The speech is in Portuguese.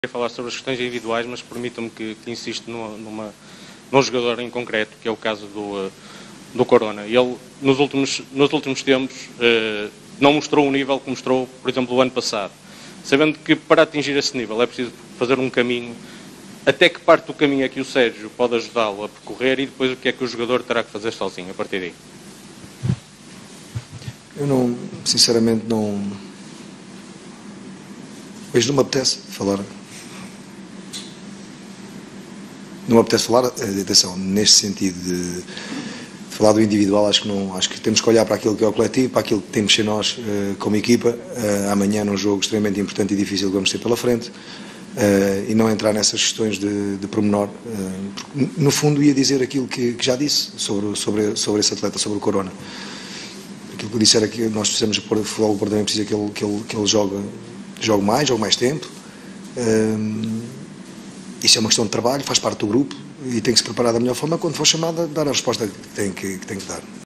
Falar sobre as questões individuais, mas permitam-me que insiste num jogador em concreto, que é o caso do Corona. Ele, nos últimos tempos, não mostrou o nível que mostrou, por exemplo, o ano passado. Sabendo que para atingir esse nível é preciso fazer um caminho, até que parte do caminho é que o Sérgio pode ajudá-lo a percorrer e depois o que é que o jogador terá que fazer sozinho a partir daí? Eu não, sinceramente, não... Hoje não me apetece falar. Não me apetece falar, atenção, neste sentido de falar do individual, acho que temos que olhar para aquilo que é o coletivo, para aquilo que temos de ser nós como equipa, amanhã num jogo extremamente importante e difícil que vamos ter pela frente, e não entrar nessas questões de pormenor, porque, no fundo ia dizer aquilo que já disse sobre esse atleta, sobre o Corona. Aquilo que eu disse era que nós precisamos, o futebol também precisa que ele jogue mais tempo. Isso é uma questão de trabalho, faz parte do grupo e tem que se preparar da melhor forma quando for chamado a dar a resposta que tem que dar.